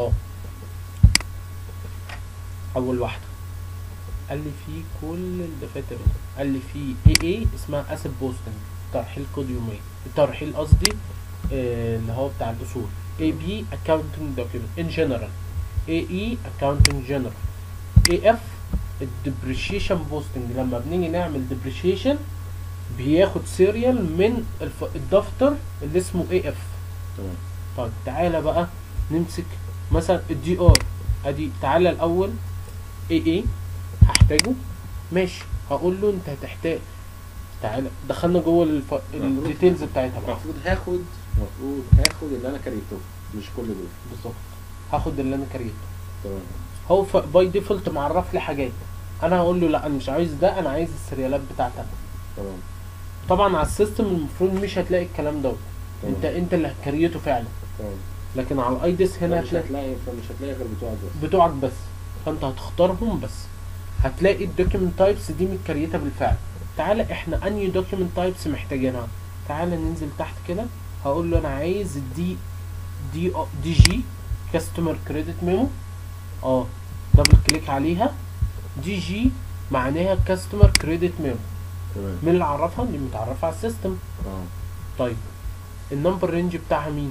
اول واحدة قال لي في كل الدفاتر، قال لي في AA اسمها asset posting ترحيل كود يومي، ترحيل قصدي اللي هو بتاع الاصول. AB accounting document in general. AE accounting general. AF الديبريشيشن بوستنج، لما بنيجي نعمل ديبريشيشن بياخد سيريال من الدفتر اللي اسمه AF. تمام. طيب تعالى بقى نمسك مثلا الدي ار. ادي تعالى الاول AA هحتاجه ماشي، هقول له انت هتحتاج. تعالى دخلنا جوه الديتيلز بتاعتها بقى. المفروض هاخد اللي انا كريته، مش كل دول. بالظبط، هاخد اللي انا كريته. تمام. هو باي ديفولت معرف لي حاجات، انا هقول له لا انا مش عايز ده، انا عايز السريالات بتاعتي. تمام. طبعا على السيستم المفروض مش هتلاقي الكلام دوت، انت اللي هتكريته فعلا. تمام. لكن على الايدس هنا مش هتلاقي غير بتوعك بس، فانت هتختارهم بس. هتلاقي الدوكيمنت تايبس دي متكريته بالفعل. تعالى احنا انهي دوكيمنت تايبس محتاجينها. تعالى ننزل تحت كده، هقول له انا عايز دي جي كاستمر كريدت ميمو. دبل كليك عليها. دي جي معناها كاستمر كريدت ميمو. تمام. مين اللي عرفها؟ اللي متعرفه على السيستم. طيب النمبر رينج بتاعها مين؟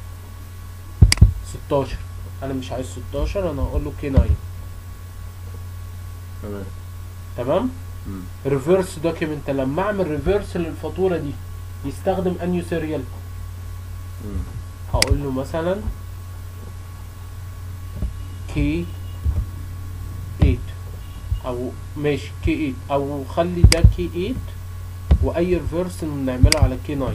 16. انا مش عايز 16، انا هقول له K9. تمام. ريفيرس دوكيمنت، لما اعمل ريفيرس للفاتوره دي يستخدم انيو سيريال. هقول له مثلا K8 او ماشي K8 او خلي ده K8 واي ريفيرس نعمله على K9.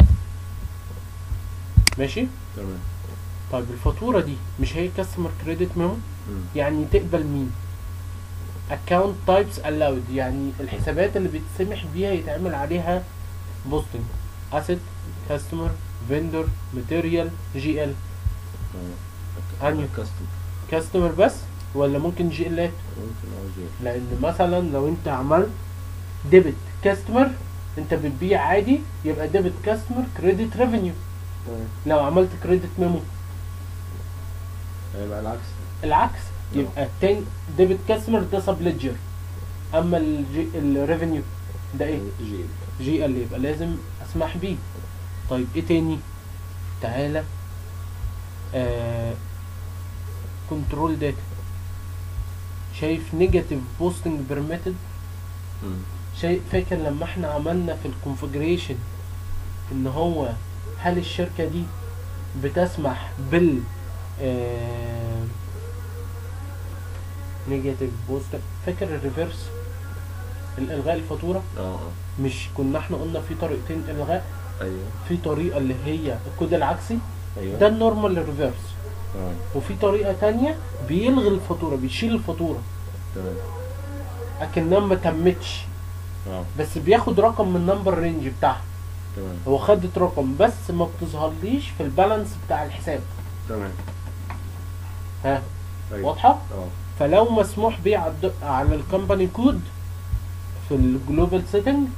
ماشي. تمام. طيب الفاتوره دي مش هي كاستمر كريدت ميمو؟ يعني تقبل مين؟ account types allowed، يعني الحسابات اللي بيتسمح بيها يتعمل عليها بوستنج. asset، customer، vendor، material، GL. انهي كاستمر بس ولا ممكن جي الات؟ ممكن جي. لان مثلا لو انت عملت ديبت كاستمر انت بتبيع عادي يبقى ديبت كاستمر كريدت ريفينيو. لو عملت كريدت ميمو هيبقى العكس يبقى التاني ديبت كاستمر ده سب ليدجر، اما الريفينيو ده ايه؟ جي ال، يبقى لازم اسمح بيه. طيب ايه تاني؟ تعالى كنترول داتا. شايف نيجاتيف بوستنج بيرميتد؟ شايف فاكر لما احنا عملنا في الكونفيجريشن ان هو هل الشركه دي بتسمح بال نيجاتيف بوست؟ فاكر الريفرس الالغاء الفاتوره؟ مش كنا احنا قلنا في طريقتين الغاء؟ ايوه. في طريقه اللي هي الكود العكسي، ايوه، ده النورمال ريفرس. وفي طريقه تانية بيلغي الفاتوره، بيشيل الفاتوره. تمام. اكنها ما تمتش. بس بياخد رقم من النمبر رينج بتاعها. تمام. هو خدت رقم بس ما بتظهرليش في البالانس بتاع الحساب. تمام. ها؟ أيوة. واضحه؟ فلو مسموح بيه على الكمباني كود في الجلوبال سيتنج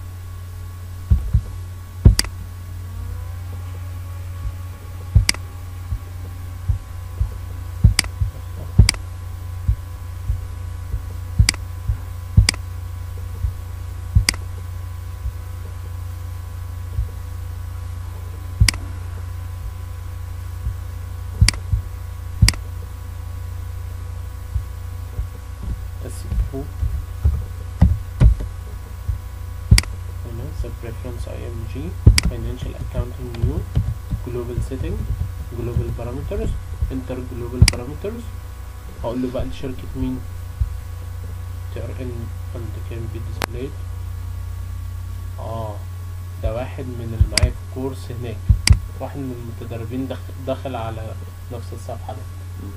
reference IMG financial accounting new global setting global parameters enter global parameters. هقول له بقى لشركة مين؟ TRN and can be displayed. ده واحد من اللي معايا في الكورس هناك، واحد من المتدربين دخل على نفس الصفحة ده.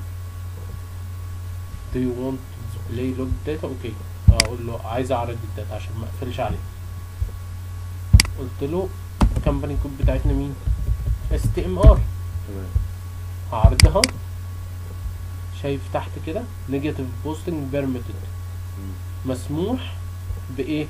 Do you want to display log data؟ اوكي، اقول له عايز اعرض الداتا عشان ما اقفلش عليه. قلت له الكمباني كود بتاعتنا مين؟ STMR. تمام. هعرضها. شايف تحت كده نيجاتيف بوستنج بيرميتد، مسموح بايه؟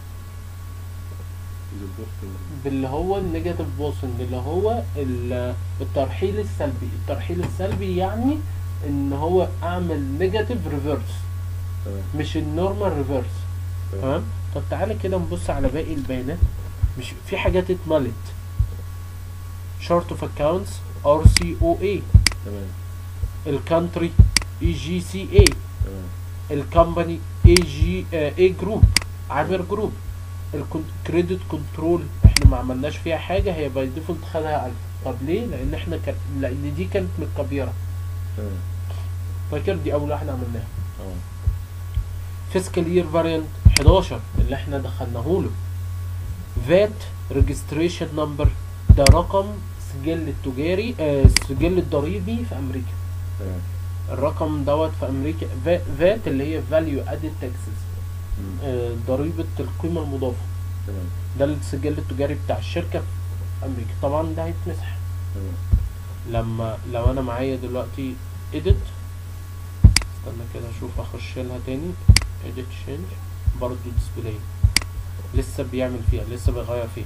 باللي هو النيجاتيف بوستنج اللي هو الترحيل السلبي. الترحيل السلبي يعني ان هو اعمل نيجاتيف ريفرس، مش النورمال ريفرس. تمام. طب تعالى كده نبص على باقي البيانات. مش في حاجات اتملت. شارت اوف اكونتس RCOA. تمام. الكانتري EGCA. تمام. الكمباني A جروب، عامر جروب. الكريدت كنترول احنا ما عملناش فيها حاجه، هي باي ديفولت خدها 1000. طب ليه؟ لان احنا لان دي كانت متكبره. تمام. فاكر دي اول واحده عملناها. فيسكال يير فاريانت 11 اللي احنا دخلناه له. فات ريجستريشن نمبر ده رقم السجل التجاري، السجل الضريبي في امريكا. تمام. الرقم دوت في امريكا فات اللي هي فاليو ادد تاكسز، ضريبه القيمه المضافه. تمام. ده السجل التجاري بتاع الشركه في امريكا. طبعا ده هيتمسح. تمام. لو انا معايا دلوقتي edit، استنى كده اشوف اخش لها تاني edit change، برضو display لسه بيعمل فيها، لسه بيغير فيها.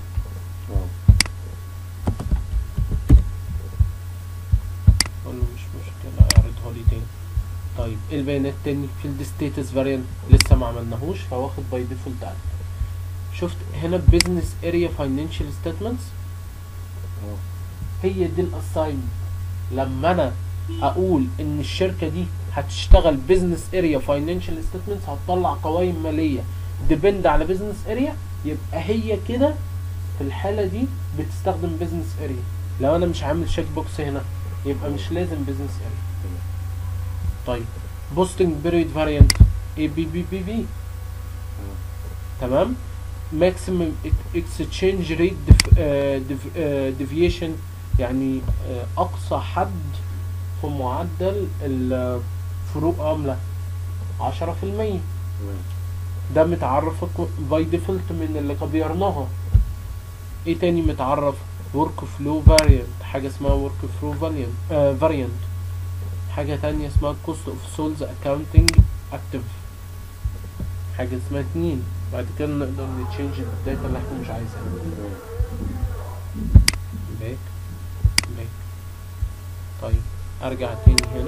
اقول له مش مشكله اعرضها لي تاني. طيب ايه البيانات تاني؟ فيلد ستاتس فاريانت لسه ما عملناهوش فواخد باي ديفولت عادي. شفت هنا بزنس اريا فاينانشال ستيتمنتس، هي دي الاساينمنت. لما انا اقول ان الشركه دي هتشتغل بزنس اريا فاينانشال ستيتمنتس، هتطلع قوائم ماليه ديبند على بزنس اريا، يبقى هي كده في الحاله دي بتستخدم بزنس اريا. لو انا مش عامل شيك بوكس هنا يبقى مش لازم بزنس اريا. طيب بوستنج بيريد فاريانت ABBBB. تمام. ماكسيمم اكسشينج ريت ديفيشن يعني اقصى حد في معدل الفروق عمله 10%. ده متعرف باي ديفولت من اللي غيرناها. ايه تاني متعرف؟ ورك فلو فاريانت، حاجه اسمها ورك فلو فاريانت، حاجه تانية اسمها كوست اوف سولز اكاونتنج اكتف، حاجه اسمها 2. بعد كده نقدر نتشينج الداتا اللي احنا مش عايزينها. باك باك. طيب ارجع تاني هنا.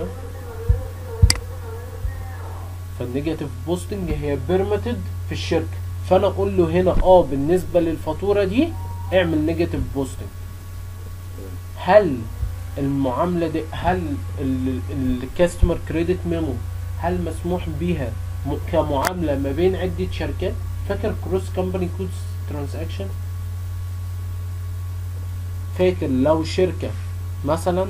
فالنيجاتيف بوستنج هي بيرميتد في الشركه، فانا اقول له هنا بالنسبه للفاتوره دي اعمل نيجاتيف بوستنج. هل المعامله دي، هل الكاستمر كريدت ميمو هل مسموح بيها كمعامله ما بين عده شركات؟ فاكر كروس كومباني كودز ترانزاكشن؟ فاكر لو شركه مثلا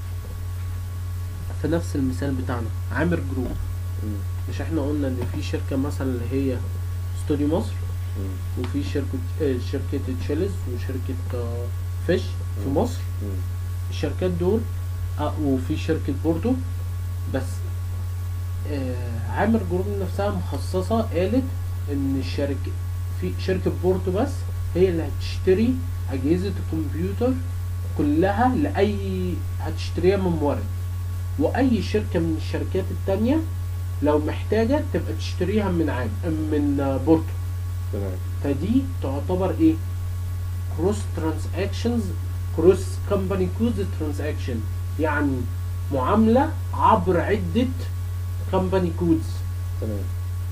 في نفس المثال بتاعنا عامر جروب، مش احنا قلنا ان في شركه مثلا اللي هي استوديو مصر، وفي شركه تشيلز وشركه فيش في مصر، الشركات دول وفي شركه بورتو. بس عامر جروب نفسها مخصصه، قالت ان في شركه بورتو بس هي اللي هتشتري اجهزه الكمبيوتر كلها، هتشتريها من مورد، واي شركه من الشركات التانية لو محتاجه تبقى تشتريها من بورتو. تمام. فدي تعتبر ايه؟ كروس ترانزاكشنز، كروس كومباني كود ترانزاكشن، يعني معامله عبر عده كومباني كودز. تمام.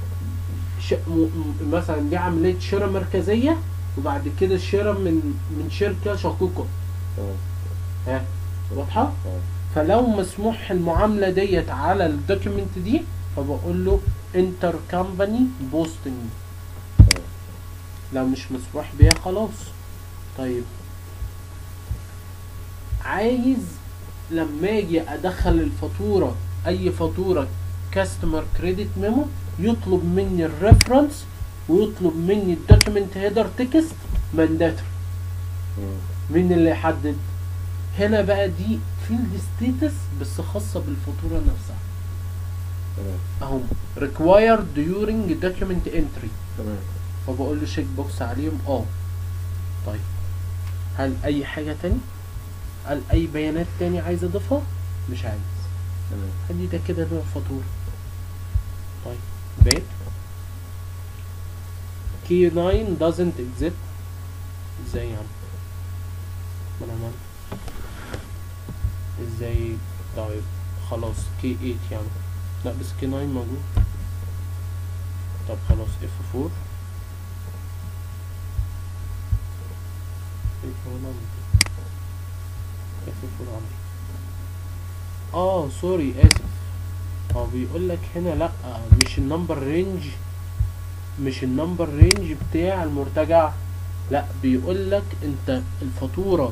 مثلا دي عمليه شراء مركزيه، وبعد كده شراء من شركه شقيقه. تمام. ها واضحه؟ فلو مسموح المعامله ديت على الدوكيمنت دي، فبقول له انتر كومباني بوستنج. لو مش مسموح بيها خلاص. طيب عايز لما اجي ادخل الفاتوره، اي فاتوره كاستمر كريدت ميمو، يطلب مني الريفرنس ويطلب مني الدوكيمنت هيدر تكست مانداتوري. مين اللي يحدد؟ هنا بقى دي فيلد ستيتس بس خاصه بالفاتوره نفسها. اهو required during document entry. تمام. فبقول له شيك بوكس عليهم. طيب هل اي حاجه تاني؟ هل اي بيانات تاني عايز اضيفها؟ مش عايز. تمام. ادي ده كده نوع فاتوره. طيب باك. key 9 doesn't exist. ازاي يعني؟ ما انا عملت ازاي؟ طيب خلاص key 8 يعني، لا بس key 9 موجود. طب خلاص F4. سوري اسف. هو بيقول لك هنا لا، مش النمبر رينج بتاع المرتجع، لا بيقول لك انت الفاتوره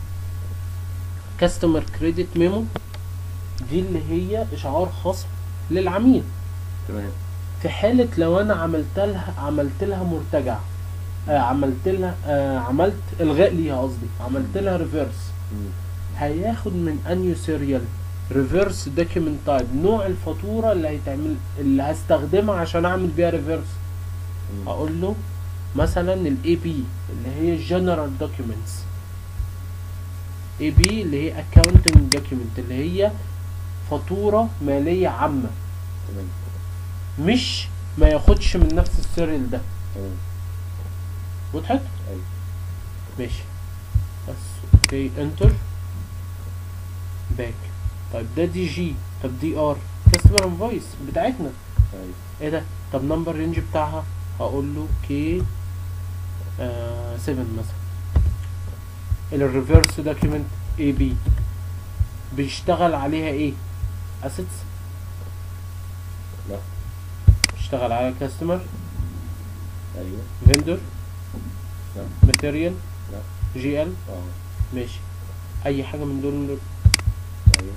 كاستمر كريدت ميمو دي اللي هي اشعار خصم للعميل. تمام. في حاله لو انا عملت لها مرتجع، عملت الغاء ليها، قصدي عملت لها ريفيرس، هياخد من انيو سيريال ريفيرس دوكيمنت تايب نوع الفاتوره اللي هستخدمها عشان اعمل بيها ريفيرس. اقول له مثلا الاي بي اللي هي الجنرال دوكيومنتس، اي بي اللي هي اكاونتنج دوكيمنت اللي هي فاتوره ماليه عامه. تمام. مش ما ياخدش من نفس السيريال ده. تمام. وضحت؟ ايوه ماشي. بس اوكي انتر باك. طيب ده دي جي. طب دي ار كاستمر انفويس بتاعتنا. ايوه. ايه ده؟ طب نمبر رينج بتاعها هقول له كي 7 مثلا. الريفيرس دوكيمنت اي بي بيشتغل عليها ايه؟ اسيتس؟ لا. بيشتغل على كاستمر؟ ايوه. فيندور؟ لا. ماتيريال؟ لا. جي ال؟ ماشي. اي حاجه من دول ايوه.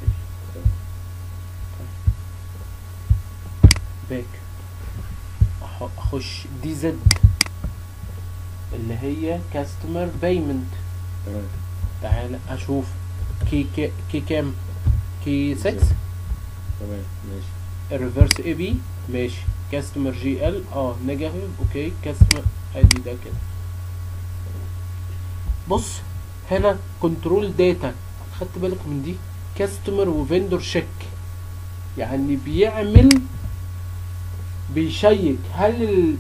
باك. اخش دي زد اللي هي كاستمر بايمنت. تمام. تعال اشوف كي كام؟ كي 6. تمام ماشي. الريفرس اي بي ماشي. كاستمر جي ال نيجاتيف. اوكي كاستمر ادي ده كده. بص هنا كنترول داتا، خدت بالك من دي؟ كاستمر وفندور شيك، يعني بيشيك هل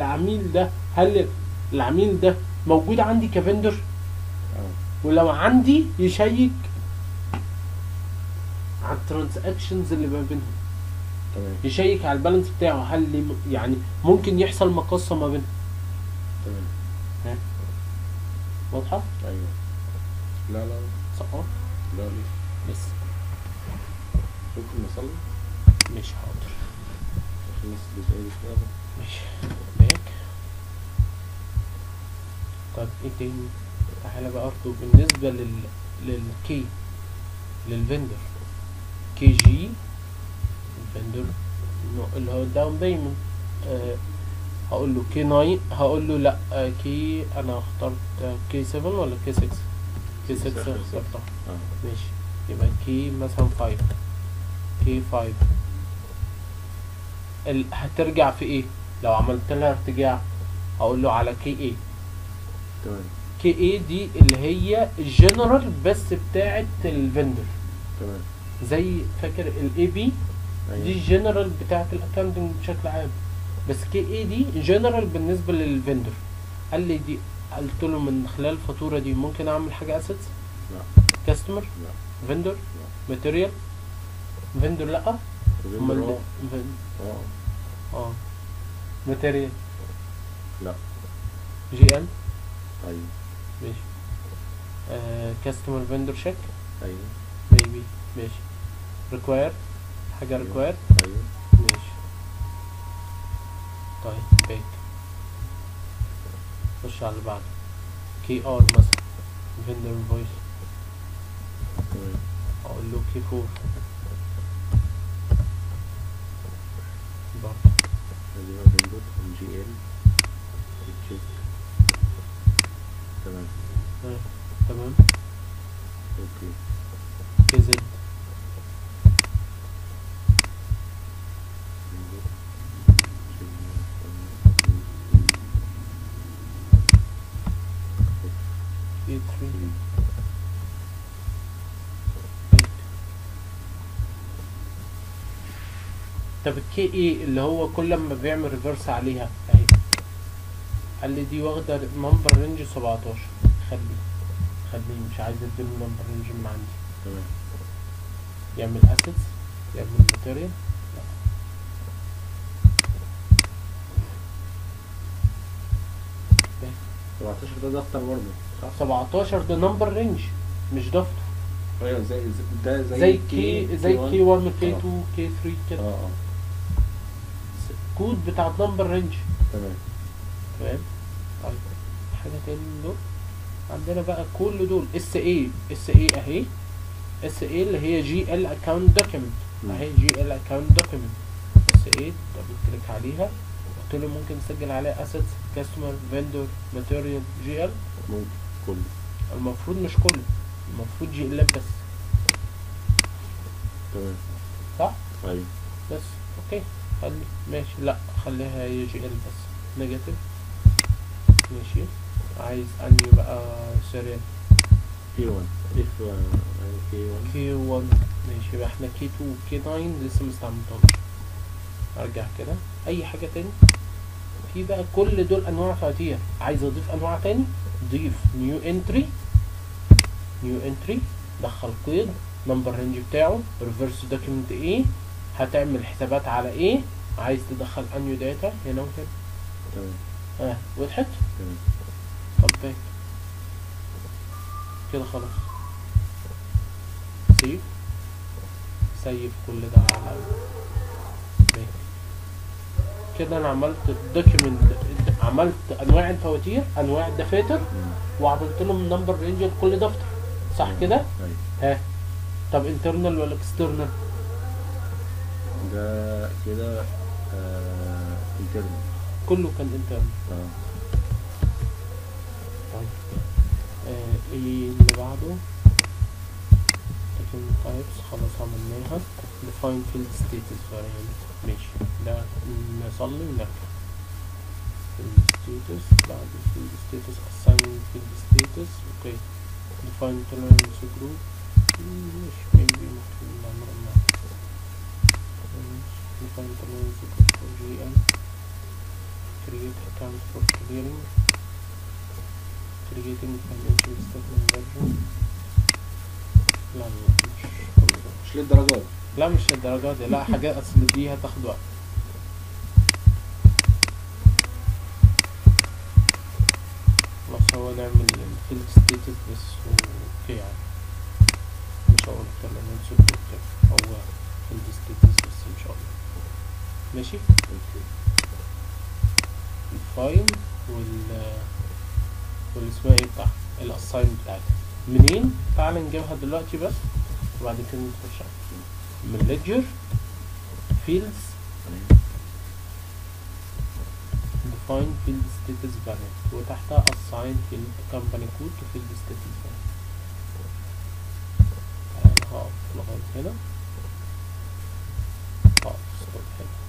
العميل ده موجود عندي كفندور، ولو عندي يشيك على الترانزاكشنز اللي ما بينهم، يشيك على البالانس بتاعه، هل يعني ممكن يحصل مقاصة ما بينهم. تمام. ها واضحة؟ ايوه. لا صح؟ لا لسه. ممكن نصلي؟ مش حاضر. عشان بس الجزئية دي كده. ماشي. باك. طب ايه تاني؟ تعالى بقى برضه بالنسبة للكي، للفندر، كي جي الفندر اللي هو الداون بيمنت، هقول له كي 9، هقول له لا كي، انا اخترت كي 7 ولا كي 6؟ كي 6 اخترتها. ماشي، يبقى كي مثلا 5، كي 5 هترجع في ايه؟ لو عملت لها ارتجاع هقول له على كي ايه. تمام. كي ايه دي اللي هي الجنرال بس بتاعت الفندر. تمام. زي فاكر الاي بي دي الجنرال بتاعت الاكاونتنج بشكل عام، بس كي اي دي جنرال بالنسبه للفندر. قال لي دي، قلت له من خلال الفاتوره دي ممكن اعمل حاجه اسيتس؟ لا. كاستمر؟ لا. فندر؟ لا. ماتيريال؟ فندر لا. فندر ماتيريال لا. جي ال. ايوه. ماشي. كاستمر فندر شيك. ايوه. ميبي. ماشي. ريكواير، حاجه ريكواير. ايوه. ماشي. طيب باك، خش على اللي بعده. كي ار مثلا فندر انفويس، اقول له كي 4 برضه. ادي بقى فندر جي ال تشيك. تمام. تمام. اوكي. كي زد كي 3. طب الكي اي اللي هو كل ما بيعمل ريفرس عليها اهي، قال لي دي واخده نمبر رينج 17، خليه مش عايز اديله نمبر رينج من عندي. تمام. يعمل اسيتس، يعمل ماتيريال. 17 ده دفتر برضه صح؟ 17 ده نمبر رينج مش دفتر. ايوه ده زي كي 1 وكي 2 كي 3 كده. كود بتاع نمبر رينج. تمام. طيب حاجه تاني من دول عندنا بقى، كل دول اس اي اهي، اس اي اللي هي جي ال اكونت دوكيمنت اهي، جي ال اكونت دوكيمنت اس اي، دبل كليك عليها، قلت له ممكن تسجل عليها اسيتس، كاستمر، فيندور، ماتيريال، جي ال. ممكن كله. المفروض مش كله، المفروض جي ال بس. تمام. صح؟ ايوه. بس اوكي خلي ماشي، لا خليها هي جي ال بس، نيجاتيف. ماشي. عايز انهي بقى سيريال؟ كي 1 اف كي 1 ماشي. يبقى احنا كي 2 كي 9 لسه مستعملتهمش. ارجع كده، اي حاجه تاني في بقى كل دول انواع فواتير. عايز اضيف انواع تاني، ضيف نيو انتري، دخل قيد، نمبر رينج بتاعه، ريفرس دوكيمنت ايه، هتعمل حسابات على ايه، عايز تدخل انيو داتا هنا وكده. تمام. وضحت؟ تمام. طب باك كده خلاص. سيف كل ده على باك كده. انا عملت دوكيمنت، عملت انواع الفواتير، انواع الدفاتر، وعملت لهم نمبر رينج لكل دفتر، صح كده؟ ايوه. طب انترنال ولا اكسترنال؟ ده كده انترنال. كله كان انترنال. طيب ايه اللي بعده؟ document types خلاص عملناها. define field status variant. ماشي، ده نصلي ونرجع. field status، بعد field status assign field status. اوكي define tolerance group مش maybe ممكن نعمل مع define tolerance group for GL create account for clearing creating financial statement version لا مش للدرجات لا مش للدرجات دي لا حاجات اصل دي هتاخد وقت بس هو نعمل الفيلد ستيتس بس اوكي يعني مش هقول اكتر لان نسيب هو فيلد ستيتس بس ان شاء الله ماشي الفايل والاسماء ايه بتاعها الاساين بتاعتها منين تعال نجيبها دلوقتي بس وبعد كده نخش من ليدجر fields define field status variant وتحتها assign field company code to field status variant. انا هقف لغاية هنا هقف ستوب هنا